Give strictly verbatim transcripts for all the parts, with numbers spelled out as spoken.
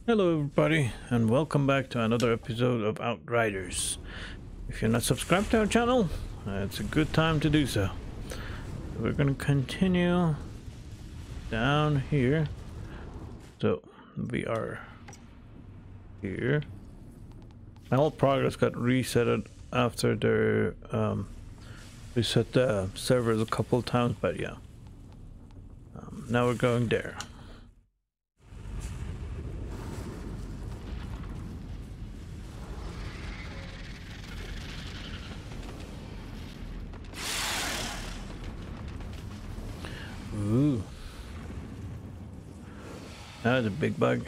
Hello everybody and welcome back to another episode of Outriders. If you're not subscribed to our channel, uh, it's a good time to do so. We're going to continue down here. So we are here. My whole progress got resetted after their um, reset the servers a couple of times, but yeah. Um, now we're going there. Ooh. That was a big bug.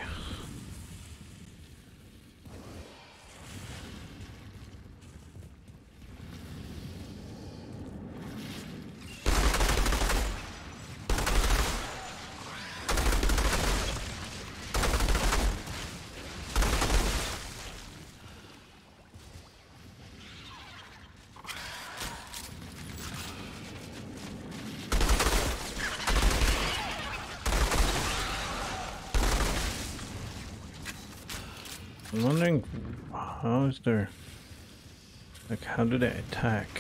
I'm wondering how is there, like, how do they attack?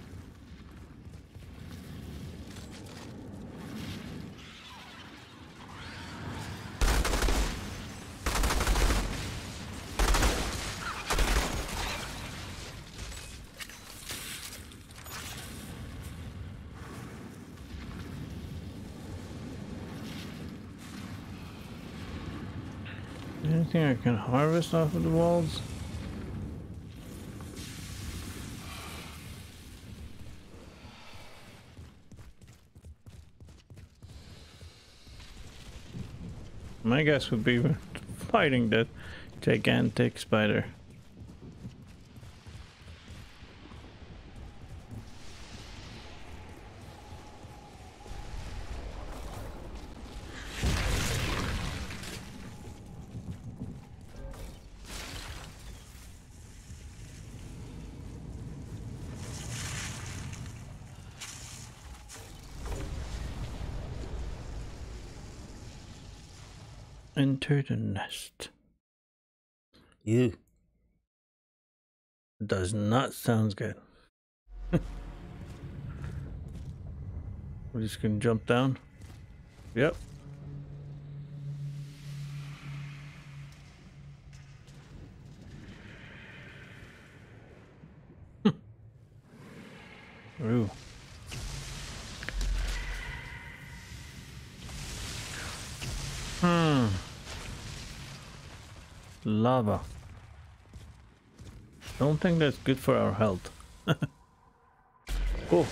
Anything I can harvest off of the walls? My guess would be fighting that gigantic spider. Enter the nest. Ew. Does not sound good. We're just gonna jump down. Yep. Ooh. Hmm. Lava. Don't think that's good for our health. Oh.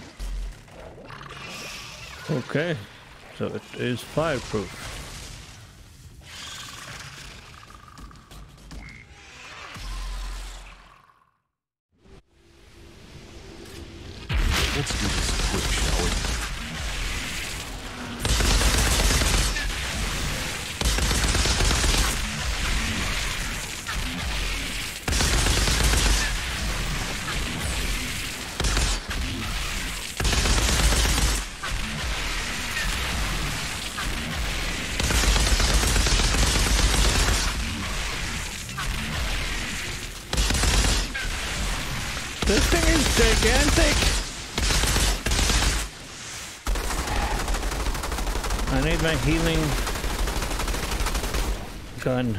Okay. So it is fireproof. Let's do this quick, shall we? This thing is gigantic. I need my healing gun.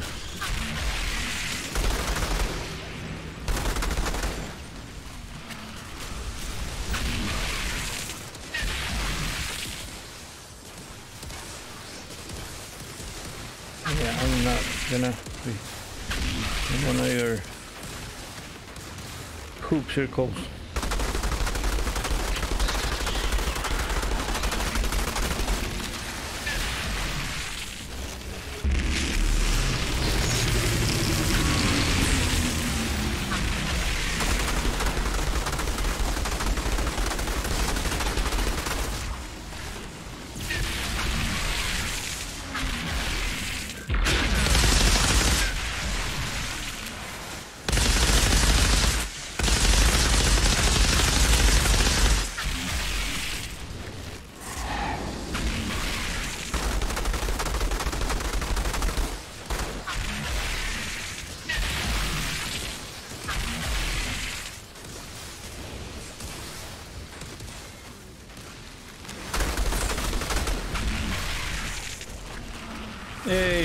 Yeah, I'm not gonna be in one of your hoop circles.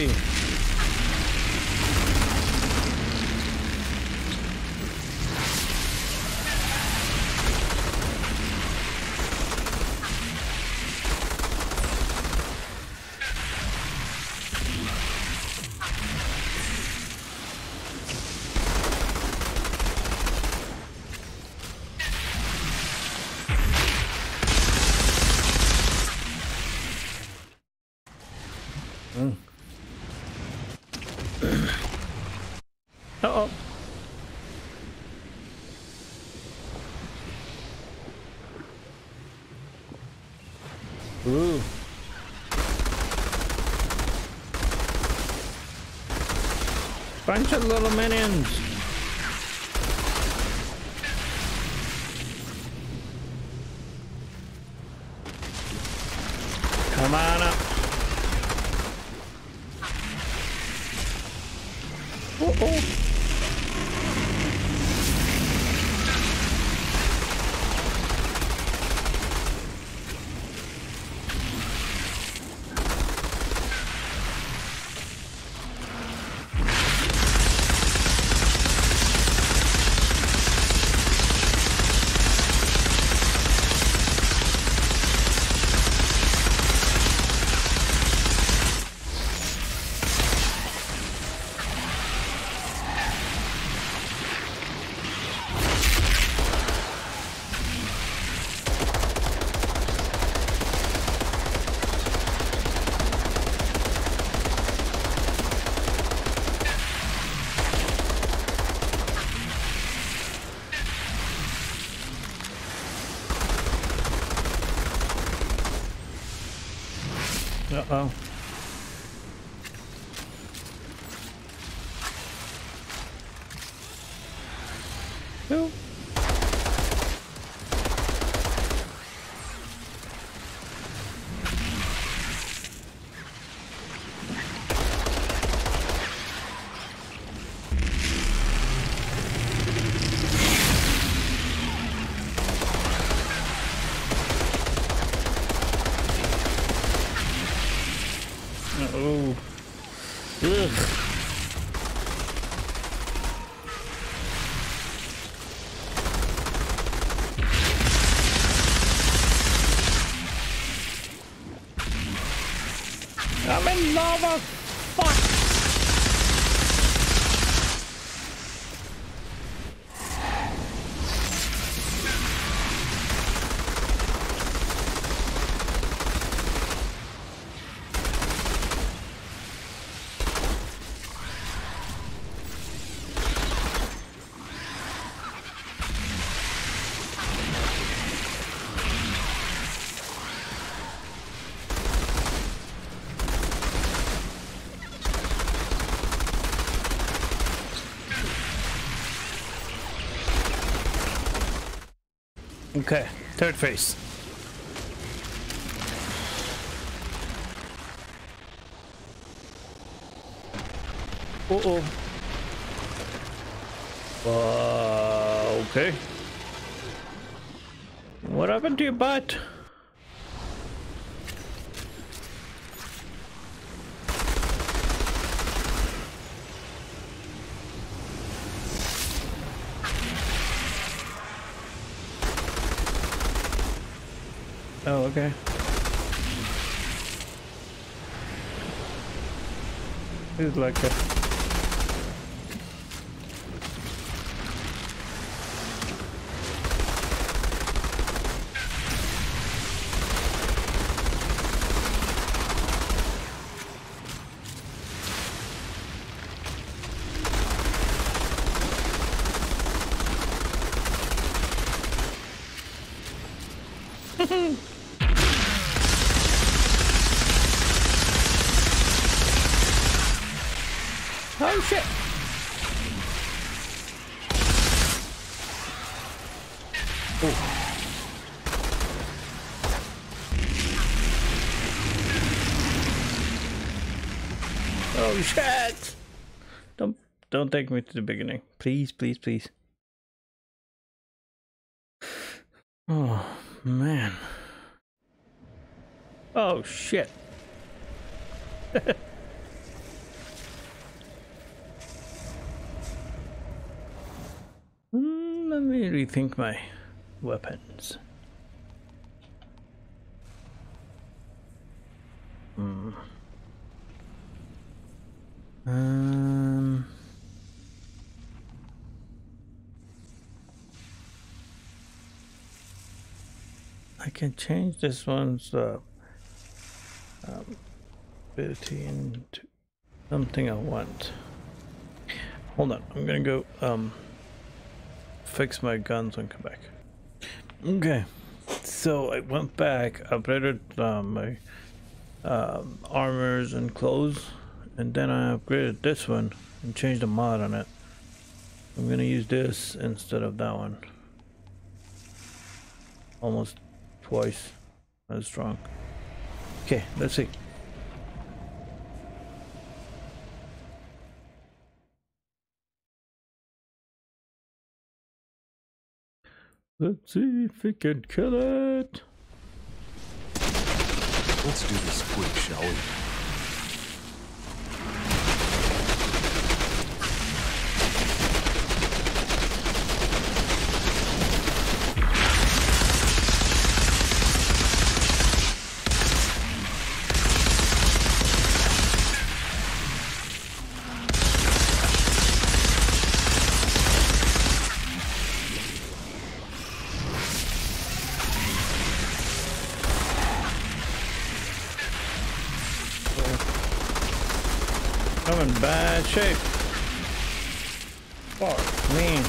way. Mm. Uh-oh. Ooh. Bunch of little minions. Come on up. Uh-oh. Uh-oh. Ooh. Oh. Ugh. I'm in lava. Fuck. Okay, third phase. Uh-oh. Uh, okay. What happened to your butt? Oh, okay. It's like a... Oh shit! Oh. Oh shit! Don't don't take me to the beginning, please, please, please. Oh man! Oh shit! let me rethink my weapons. Hmm. Um. I can change this one's uh, um, ability into something I want. Hold on, I'm gonna go um, fix my guns and come back. Okay, so I went back, upgraded uh, my um, armors and clothes, and then I upgraded this one and changed the mod on it. I'm gonna use this instead of that one. Almost twice as strong. Okay, let's see. Let's see if we can kill it. Let's do this quick, shall we? I'm in bad shape. Fuck me.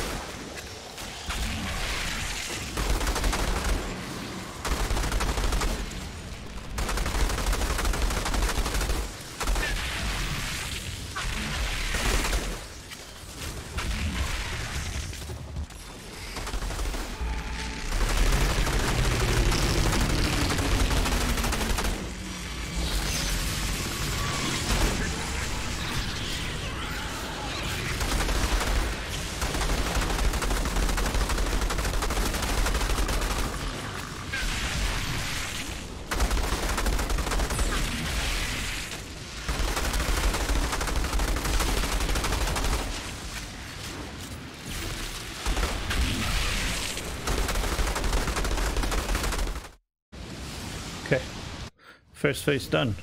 Okay, first phase done.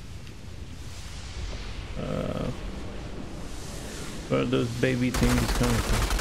Uh, where are those baby things coming from?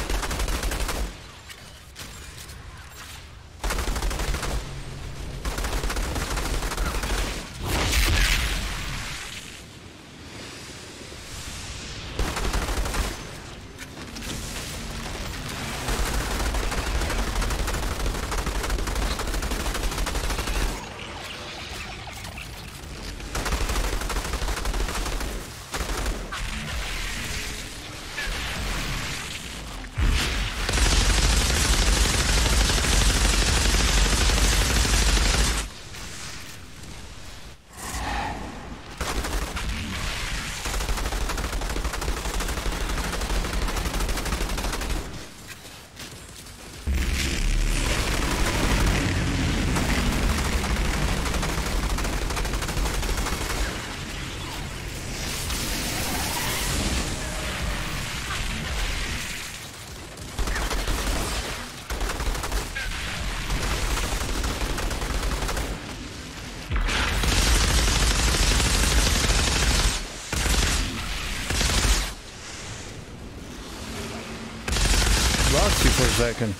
Lost you for a second.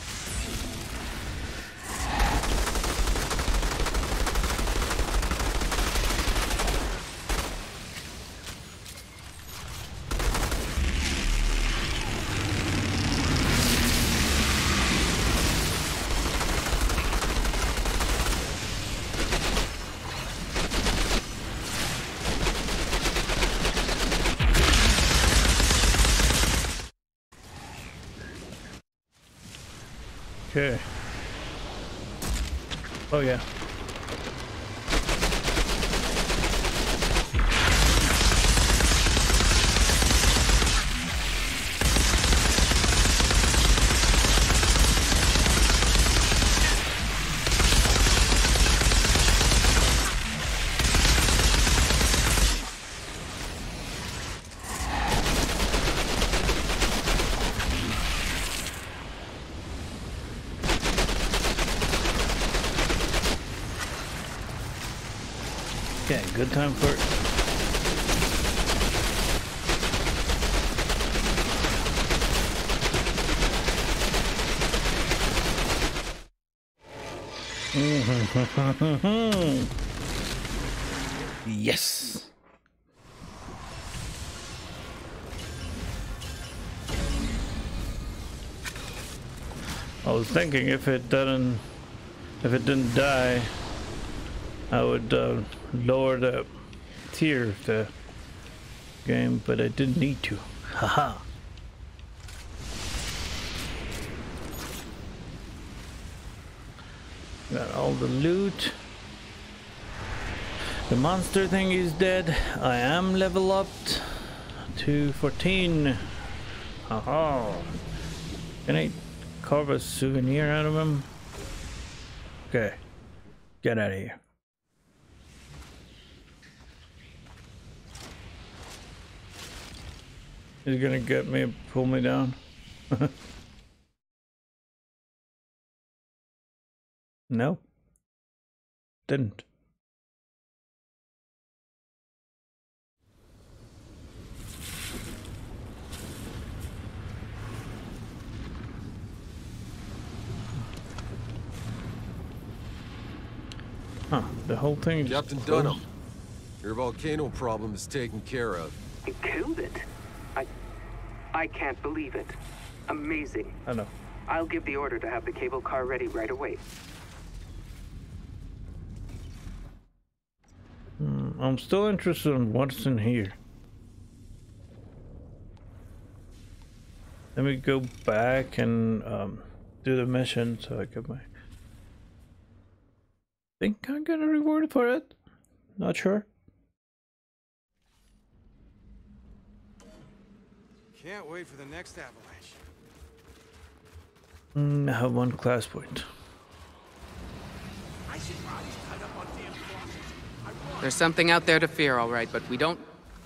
Okay. Oh yeah. good time for it. Yes. I was thinking if it didn't, if it didn't die, I would uh, lower the tier of the game, but I didn't need to. Haha. Got all the loot. The monster thing is dead. I am level up to fourteen. Haha. Can I carve a souvenir out of him? Okay. Get out of here. He's gonna get me and pull me down. No. Didn't. Huh, the whole thing is Captain closed. Dunham, your volcano problem is taken care of. You killed it? I... I can't believe it. Amazing. I know. I'll give the order to have the cable car ready right away. Hmm, I'm still interested in what's in here. Let me go back and um, do the mission so I get my... think I got a reward for it. Not sure. Can't wait for the next avalanche. Mm, I have one class point. There's something out there to fear, all right, but we don't...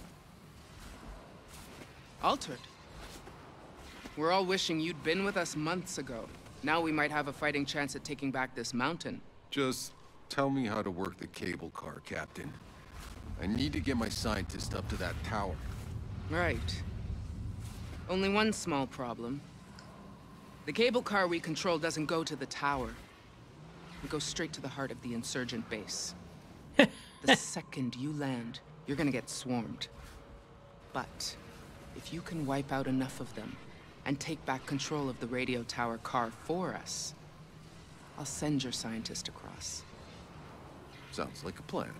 Altered. We're all wishing you'd been with us months ago. Now we might have a fighting chance at taking back this mountain. Just tell me how to work the cable car, Captain. I need to get my scientist up to that tower. Right. Only one small problem. The cable car we control doesn't go to the tower. It goes straight to the heart of the insurgent base. The second you land, you're gonna get swarmed. But if you can wipe out enough of them and take back control of the radio tower car for us, I'll send your scientist across. Sounds like a plan.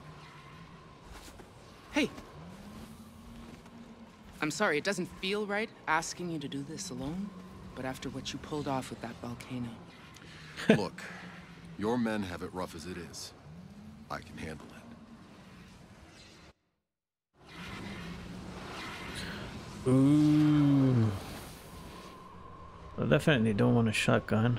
Hey! I'm sorry, it doesn't feel right asking you to do this alone, but after what you pulled off with that volcano... Look, your men have it rough as it is. I can handle it. Ooh. I definitely don't want a shotgun.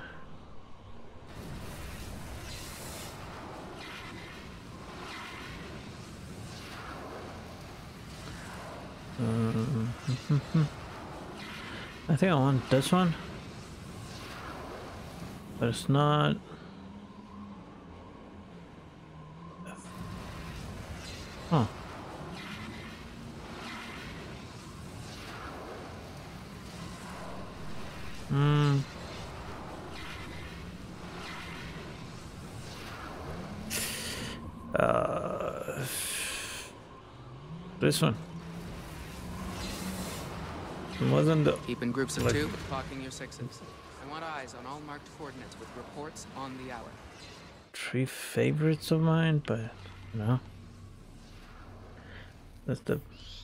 Um, I think I want this one, but it's not. Huh. Hmm. Uh, this one. It wasn't the... Keep in groups of like, two, clocking your sixes. I want eyes on all marked coordinates with reports on the hour. Three favorites of mine, but no. That's the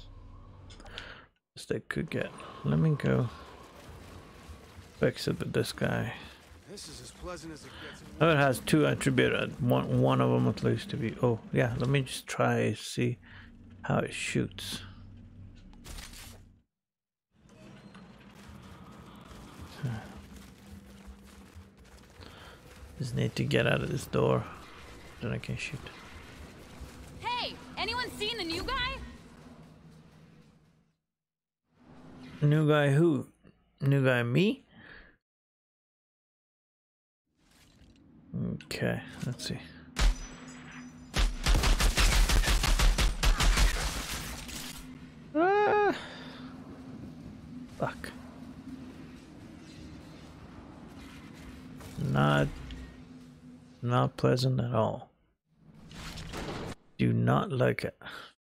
best I could get. Let me go fix it with this guy. This is as pleasant as it gets. Oh, it has two attributes. One, one of them at least to be. Oh, yeah. Let me just try see how it shoots. Just need to get out of this door. Then I can shoot. Hey, anyone seen the new guy? New guy who? New guy me? Okay, let's see. Fuck. Not, not pleasant at all. Do not like it.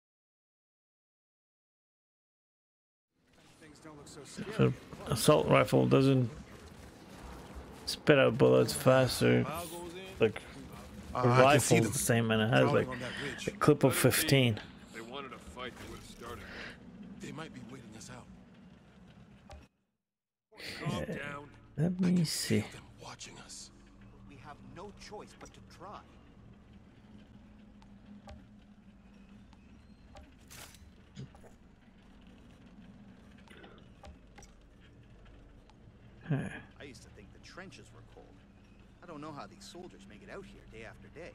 Things don't look so scary. The assault rifle doesn't spit out bullets faster. Like the Uh, I can see rifle's them the same, and it has like prowling on that ridge. a clip of fifteen. They wanted a fight, they would have started. They might be waiting us out. Calm down. Let me see. Them watching us. We have no choice but to try. I used to think the trenches were cold. I don't know how these soldiers make it out here day after day.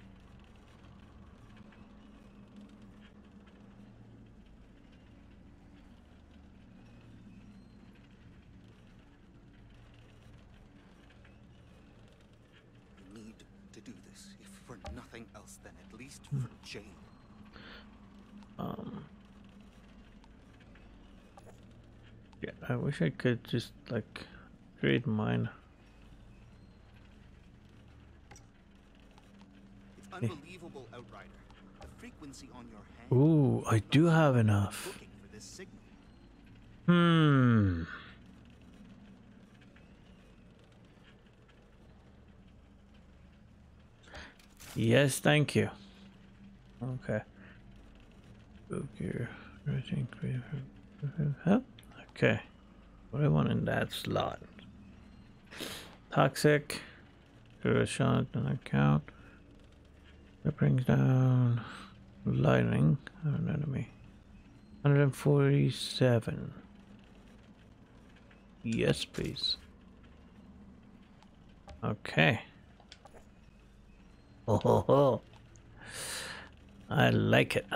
We need to do this, if for nothing else, then at least for Jane. Um. Yeah, I wish I could just like create mine. It's unbelievable, Outrider. The frequency on your hand. Ooh, I do have enough. Looking for this signal. Hmm. Yes, thank you. Okay. Okay. Rating creative. Okay. What do I want in that slot? Toxic. Do a shot on account. That brings down lightning of an enemy. one hundred forty-seven. Yes, please. Okay. Oh, ho, ho. I like it.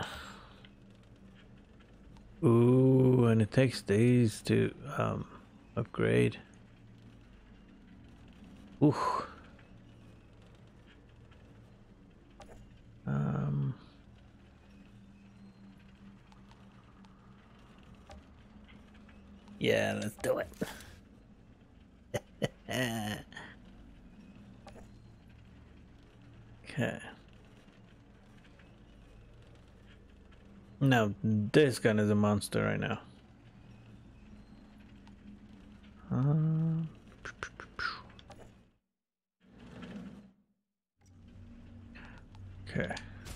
Ooh, and it takes days to um, upgrade. Ooh. Um. Yeah, let's do it. Okay. Now, this gun is a monster right now. Um, okay.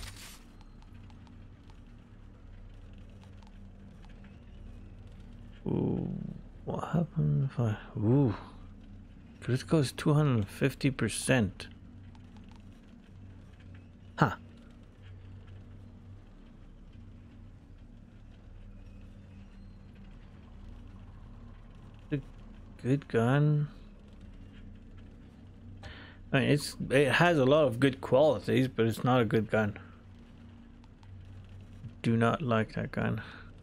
Ooh, what happened if I... Ooh. Critical is two hundred fifty percent. Huh. A good gun. I mean, it's it has a lot of good qualities, but it's not a good gun. Do not like that gun.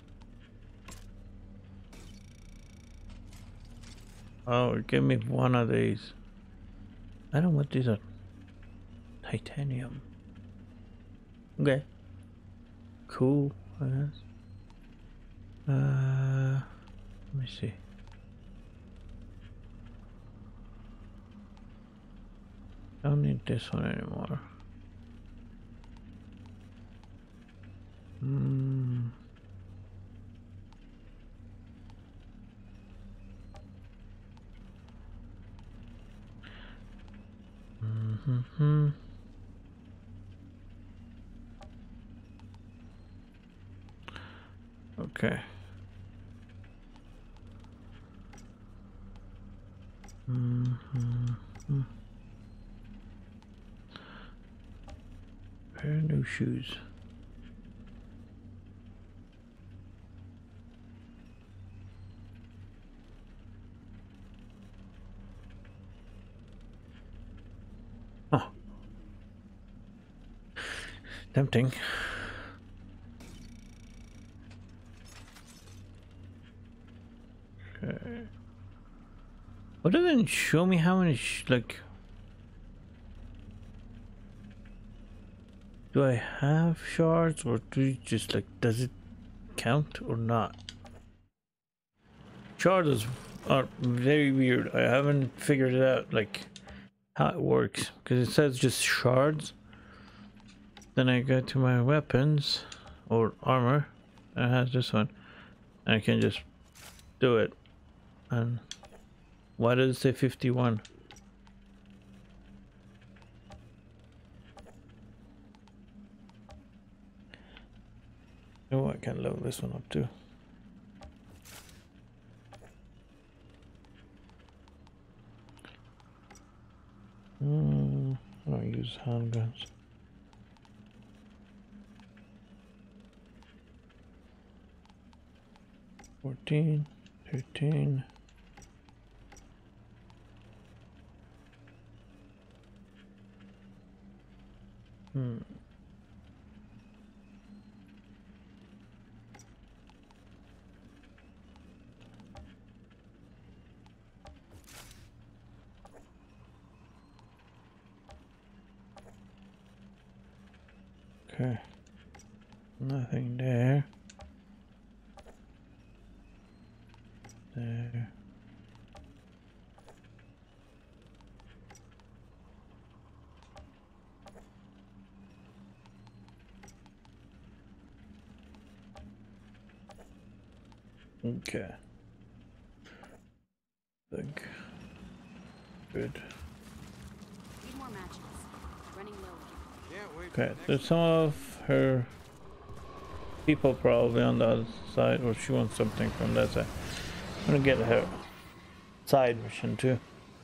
Oh, give me one of these. I don't want these are titanium. Okay. Cool, I guess. Uh, let me see. Don't need this one anymore. Hmm. Mm-hmm. Okay. Mm-hmm. Pair of new shoes. Oh. Tempting. Okay. What doesn't show me how many sh like do I have shards, or do you just like does it count or not? shards are very weird. I haven't figured it out, like how it works, because it says just shards. Then I go to my weapons or armor, and it has this one, and I can just do it. And why does it say fifty-one? Oh, I can level this one up too. Mm, I don't use handguns. Fourteen, thirteen. Hmm. Okay, nothing there. There. Okay. Think. Good. Need more matches. Running low. Can't wait for Okay, the next there's some of her people probably on the other side, or she wants something from that side. I'm gonna get her side mission too.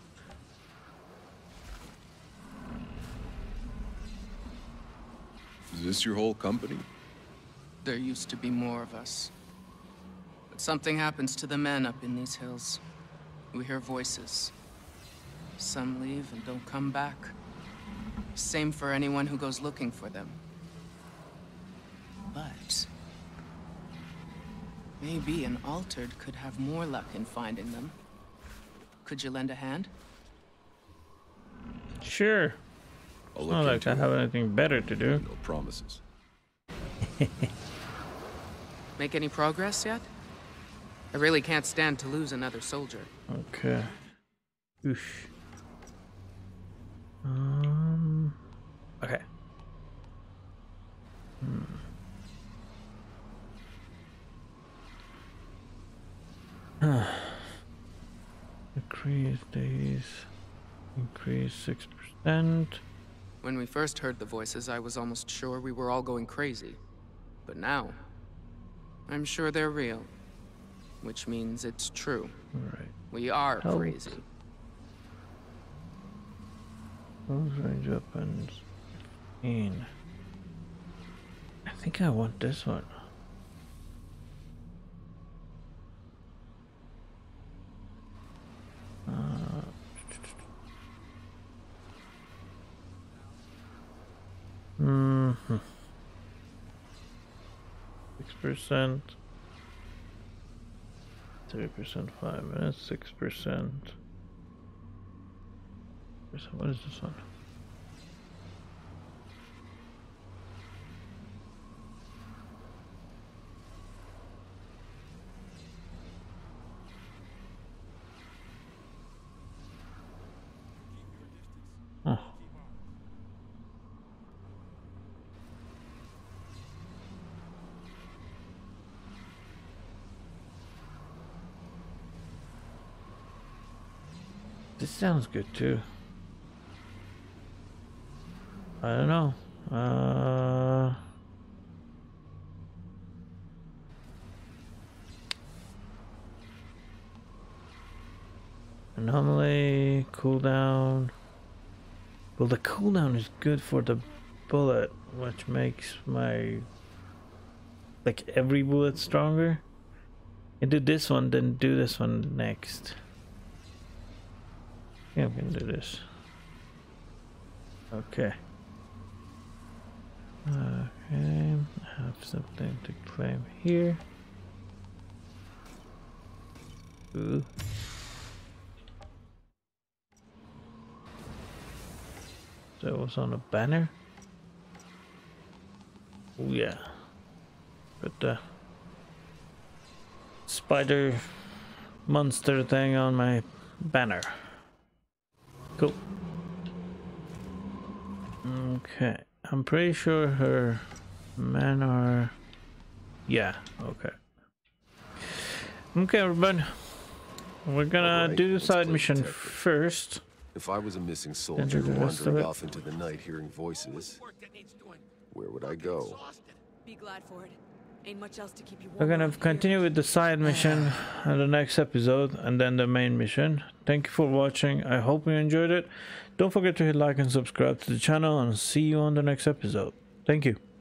Is this your whole company? There used to be more of us. But something happens to the men up in these hills. We hear voices. Some leave and don't come back. Same for anyone who goes looking for them. But maybe an altered could have more luck in finding them. Could you lend a hand? Sure. I'll It's look not like into I it. have anything better to do. No promises. Make any progress yet? I really can't stand to lose another soldier. Okay. Oosh. Um. Okay. Hmm. Increase days. Increase six percent. When we first heard the voices, I was almost sure we were all going crazy. But now, I'm sure they're real. Which means it's true. Alright. We are Help. crazy. Close range weapons. fifteen. I think I want this one. Uh, mm-hmm. Six percent. Three percent, five minutes, six percent. What is this one? Oh. This sounds good too. I don't know. Uh, anomaly, cooldown. Well, the cooldown is good for the bullet, which makes my like every bullet stronger. And do this one, then do this one next. Yeah, I'm gonna do this. Okay. Okay, I have something to claim here. Ooh. So it was on a banner. Oh yeah. But the spider monster thing on my banner. Cool. Okay, I'm pretty sure her men are... Yeah, okay. Okay, everybody. We're gonna Alright, do the let's side play mission detective. first. If I was a missing do soldier the rest of wandering it. off into the night hearing voices, where would I go? Be glad for it. Ain't much else to keep you warm. We're gonna around here. continue with the side mission in the next episode and then the main mission. Thank you for watching. I hope you enjoyed it. Don't forget to hit like and subscribe to the channel and see you on the next episode. Thank you.